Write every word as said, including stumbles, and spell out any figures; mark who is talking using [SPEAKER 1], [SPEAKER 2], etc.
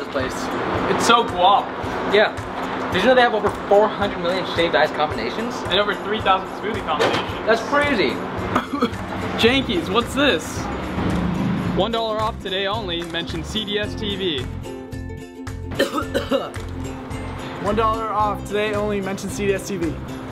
[SPEAKER 1] this place.
[SPEAKER 2] It's so guap.
[SPEAKER 1] Yeah. Did you know they have over four hundred million shaved ice combinations?
[SPEAKER 2] And over three thousand smoothie combinations.
[SPEAKER 1] That's crazy.
[SPEAKER 2] Jankies, what's this? one dollar off today only, mention C D S T V.
[SPEAKER 3] One dollar off today only, mention C D S T V.